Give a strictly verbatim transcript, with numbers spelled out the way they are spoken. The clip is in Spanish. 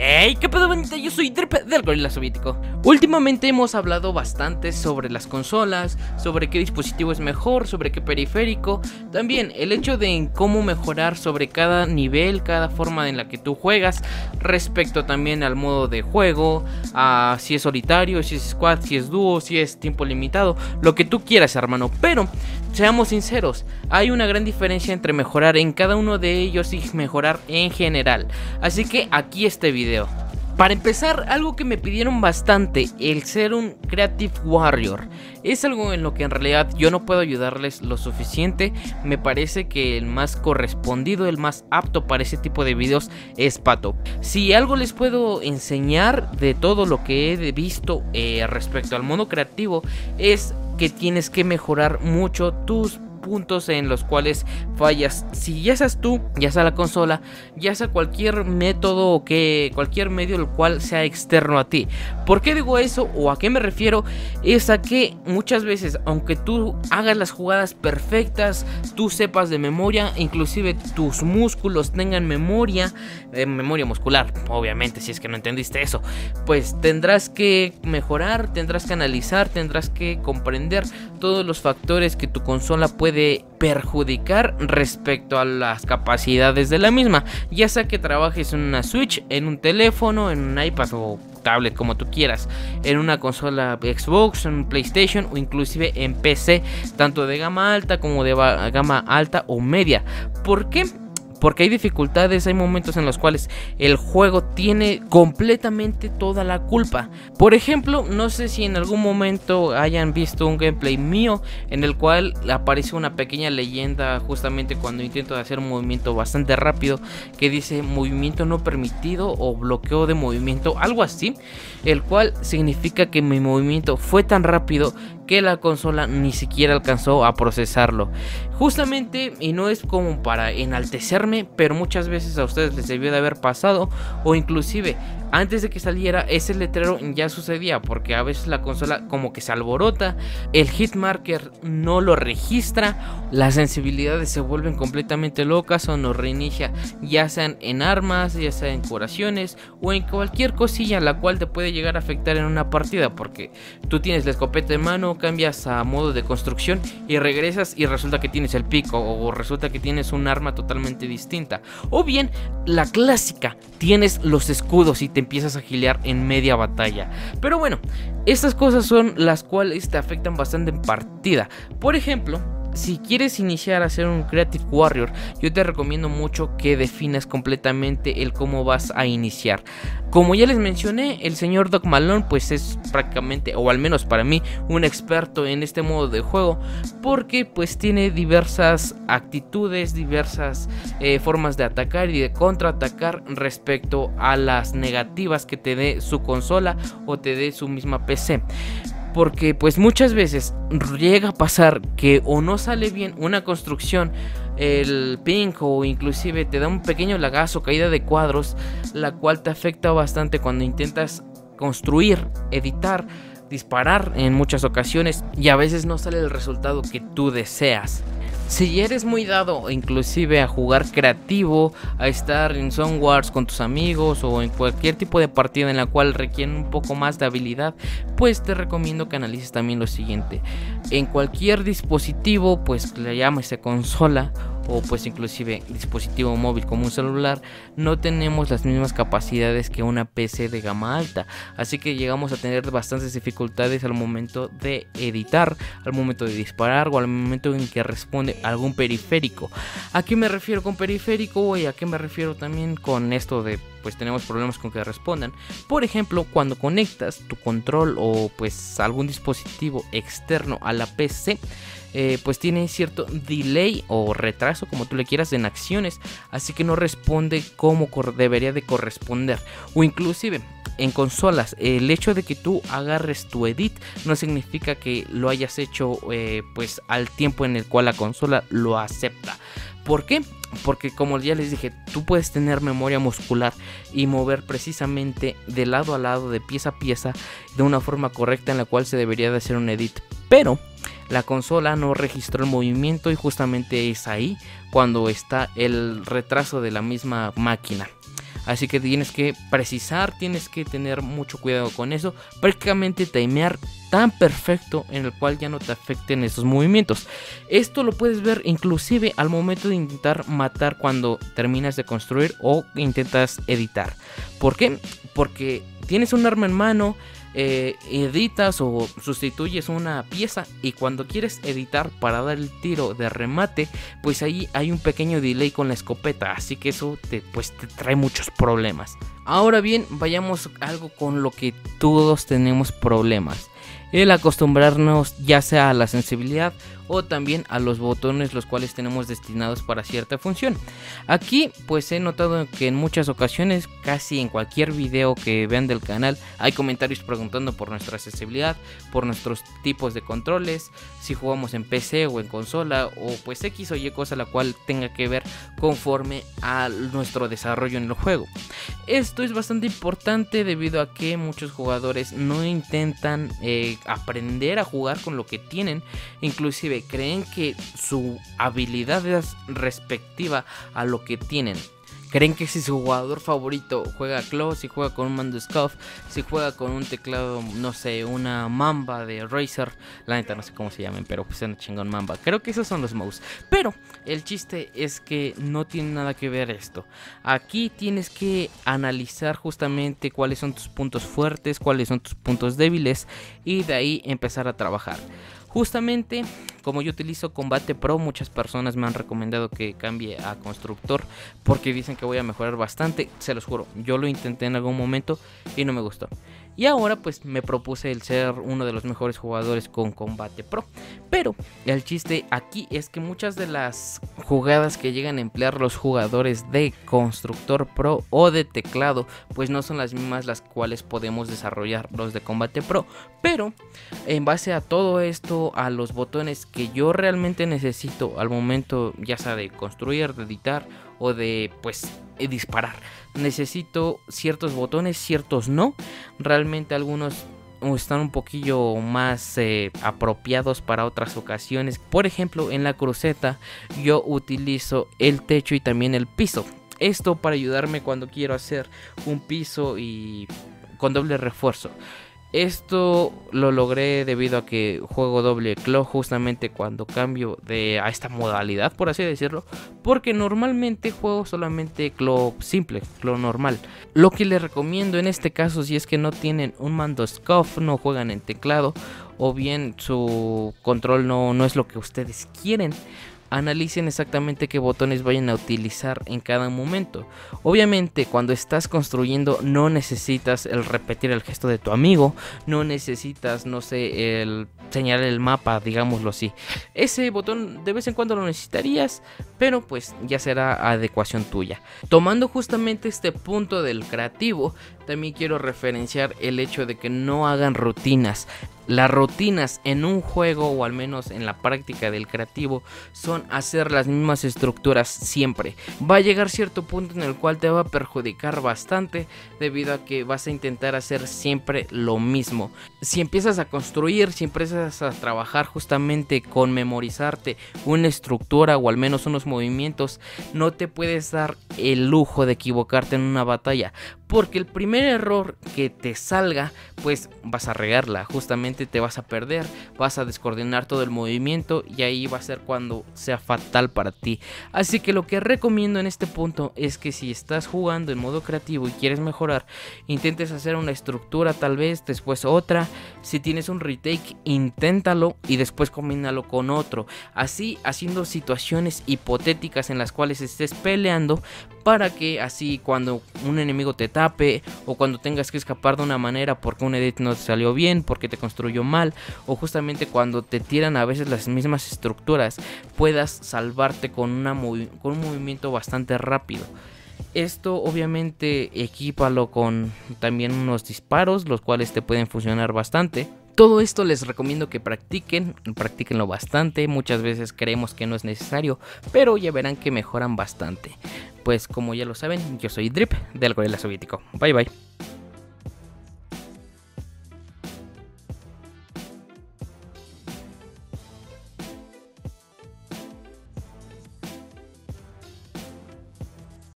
Hey, ¿qué pedo, bandita? Yo soy Drip del Gorila Soviético. Últimamente hemos hablado bastante sobre las consolas, sobre qué dispositivo es mejor, sobre qué periférico. También el hecho de cómo mejorar sobre cada nivel, cada forma en la que tú juegas, respecto también al modo de juego, a si es solitario, si es squad, si es dúo, si es tiempo limitado, lo que tú quieras, hermano. Pero seamos sinceros, hay una gran diferencia entre mejorar en cada uno de ellos y mejorar en general. Así que aquí este video. Para empezar, algo que me pidieron bastante, el ser un Creative Warrior, es algo en lo que en realidad yo no puedo ayudarles lo suficiente. Me parece que el más correspondido, el más apto para ese tipo de videos es Pato. Si algo les puedo enseñar de todo lo que he visto eh, respecto al modo creativo, es que tienes que mejorar mucho tus puntos en los cuales fallas, si ya seas tú, ya sea la consola, ya sea cualquier método o que cualquier medio el cual sea externo a ti. ¿Por qué digo eso o a qué me refiero? Es a que muchas veces, aunque tú hagas las jugadas perfectas, tú sepas de memoria, inclusive tus músculos tengan memoria, eh, memoria muscular, obviamente, si es que no entendiste eso, pues tendrás que mejorar, tendrás que analizar, tendrás que comprender todos los factores que tu consola puede de perjudicar respecto a las capacidades de la misma, ya sea que trabajes en una Switch, en un teléfono, en un iPad o tablet, como tú quieras, en una consola Xbox, en un PlayStation o inclusive en P C, tanto de gama alta como de gama alta o media. ¿Por qué? Porque hay dificultades, hay momentos en los cuales el juego tiene completamente toda la culpa. Por ejemplo, no sé si en algún momento hayan visto un gameplay mío en el cual aparece una pequeña leyenda justamente cuando intento hacer un movimiento bastante rápido que dice movimiento no permitido o bloqueo de movimiento, algo así, el cual significa que mi movimiento fue tan rápido que la consola ni siquiera alcanzó a procesarlo. Justamente, y no es como para enaltecerme, pero muchas veces a ustedes les debió de haber pasado, o inclusive antes de que saliera ese letrero ya sucedía, porque a veces la consola como que se alborota, el hitmarker no lo registra, las sensibilidades se vuelven completamente locas o nos reinicia, ya sean en armas, ya sea en curaciones o en cualquier cosilla la cual te puede llegar a afectar en una partida, porque tú tienes la escopeta en mano, cambias a modo de construcción y regresas y resulta que tienes el pico, o resulta que tienes un arma totalmente distinta, o bien la clásica, tienes los escudos y te empiezas a gilear en media batalla. Pero bueno, estas cosas son las cuales te afectan bastante en partida. Por ejemplo, si quieres iniciar a ser un Creative Warrior, yo te recomiendo mucho que definas completamente el cómo vas a iniciar. Como ya les mencioné, el señor Doc Malone pues es prácticamente, o al menos para mí, un experto en este modo de juego, porque pues tiene diversas actitudes, diversas eh, formas de atacar y de contraatacar respecto a las negativas que te dé su consola o te dé su misma P C. Porque pues muchas veces llega a pasar que o no sale bien una construcción, el ping, o inclusive te da un pequeño lagazo, caída de cuadros, la cual te afecta bastante cuando intentas construir, editar, disparar en muchas ocasiones, y a veces no sale el resultado que tú deseas. Si eres muy dado inclusive a jugar creativo, a estar en Zone Wars con tus amigos o en cualquier tipo de partida en la cual requieren un poco más de habilidad, pues te recomiendo que analices también lo siguiente. En cualquier dispositivo, pues le llámese consola o pues inclusive dispositivo móvil como un celular, no tenemos las mismas capacidades que una P C de gama alta, así que llegamos a tener bastantes dificultades al momento de editar, al momento de disparar o al momento en que responde algún periférico. ¿A qué me refiero con periférico y a qué me refiero también con esto de pues tenemos problemas con que respondan? Por ejemplo, cuando conectas tu control o pues algún dispositivo externo a la P C, Eh, pues tiene cierto delay o retraso, como tú le quieras, en acciones, así que no responde como debería de corresponder. O inclusive en consolas, el hecho de que tú agarres tu edit no significa que lo hayas hecho eh, pues al tiempo en el cual la consola lo acepta. ¿Por qué? Porque como ya les dije, tú puedes tener memoria muscular y mover precisamente de lado a lado, de pieza a pieza, de una forma correcta en la cual se debería de hacer un edit, pero la consola no registró el movimiento y justamente es ahí cuando está el retraso de la misma máquina. así que tienes que precisar, tienes que tener mucho cuidado con eso, prácticamente timear tan perfecto en el cual ya no te afecten esos movimientos. Esto lo puedes ver inclusive al momento de intentar matar cuando terminas de construir o intentas editar. ¿Por qué? Porque tienes un arma en mano, eh, editas o sustituyes una pieza y cuando quieres editar para dar el tiro de remate, pues ahí hay un pequeño delay con la escopeta, así que eso te, pues, te trae muchos problemas. Ahora bien, vayamos a algo con lo que todos tenemos problemas: el acostumbrarnos ya sea a la sensibilidad o también a los botones los cuales tenemos destinados para cierta función. Aquí pues he notado que en muchas ocasiones, casi en cualquier video que vean del canal, hay comentarios preguntando por nuestra accesibilidad, por nuestros tipos de controles, si jugamos en P C o en consola, o pues X o Y cosa la cual tenga que ver conforme a nuestro desarrollo en el juego. Esto es bastante importante debido a que muchos jugadores no intentan eh, aprender a jugar con lo que tienen, inclusive creen que su habilidad es respectiva a lo que tienen. Creen que si su jugador favorito juega Claw, si juega con un mando Scuff, si juega con un teclado, no sé, una Mamba de Razer, la neta no sé cómo se llamen, pero pues es una chingón Mamba. Creo que esos son los mouse. Pero el chiste es que no tiene nada que ver esto. Aquí tienes que analizar justamente cuáles son tus puntos fuertes, cuáles son tus puntos débiles y de ahí empezar a trabajar. Justamente como yo utilizo Combate Pro, muchas personas me han recomendado que cambie a Constructor porque dicen que voy a mejorar bastante. Se los juro, yo lo intenté en algún momento y no me gustó. Y ahora pues me propuse el ser uno de los mejores jugadores con Combate Pro. Pero el chiste aquí es que muchas de las jugadas que llegan a emplear los jugadores de Constructor Pro o de teclado pues no son las mismas las cuales podemos desarrollar los de Combate Pro. Pero en base a todo esto, a los botones que yo realmente necesito al momento ya sea de construir, de editar o de pues disparar, necesito ciertos botones, ciertos no. Realmente algunos están un poquillo más eh, apropiados para otras ocasiones. Por ejemplo, en la cruceta yo utilizo el techo y también el piso. Esto para ayudarme cuando quiero hacer un piso y con doble refuerzo. Esto lo logré debido a que juego doble claw justamente cuando cambio de a esta modalidad, por así decirlo, porque normalmente juego solamente claw simple, claw normal. Lo que les recomiendo en este caso, si es que no tienen un mando Scuff, no juegan en teclado o bien su control no, no es lo que ustedes quieren, analicen exactamente qué botones vayan a utilizar en cada momento. Obviamente cuando estás construyendo no necesitas el repetir el gesto de tu amigo, no necesitas, no sé, el señalar el mapa, digámoslo así. Ese botón de vez en cuando lo necesitarías, pero pues ya será adecuación tuya. Tomando justamente este punto del creativo, también quiero referenciar el hecho de que no hagan rutinas. Las rutinas en un juego, o al menos en la práctica del creativo, son hacer las mismas estructuras siempre. Va a llegar cierto punto en el cual te va a perjudicar bastante, debido a que vas a intentar hacer siempre lo mismo. Si empiezas a construir, si empiezas a trabajar justamente con memorizarte una estructura o al menos unos movimientos, no te puedes dar el lujo de equivocarte en una batalla, porque el primer error que te salga, pues vas a regarla, justamente te vas a perder, vas a descoordinar todo el movimiento y ahí va a ser cuando sea fatal para ti. Así que lo que recomiendo en este punto es que si estás jugando en modo creativo y quieres mejorar, intentes hacer una estructura tal vez, después otra. Si tienes un retake, inténtalo y después combínalo con otro, así haciendo situaciones hipotéticas en las cuales estés peleando, para que así cuando un enemigo te tape o cuando tengas que escapar de una manera porque un edit no te salió bien, porque te construyó mal, o justamente cuando te tiran a veces las mismas estructuras, puedas salvarte con, una movi- con un movimiento bastante rápido. Esto obviamente equípalo con también unos disparos, los cuales te pueden funcionar bastante. Todo esto les recomiendo que practiquen, practíquenlo bastante. Muchas veces creemos que no es necesario, pero ya verán que mejoran bastante. Pues como ya lo saben, yo soy Drip del Gorila Soviético. Bye bye.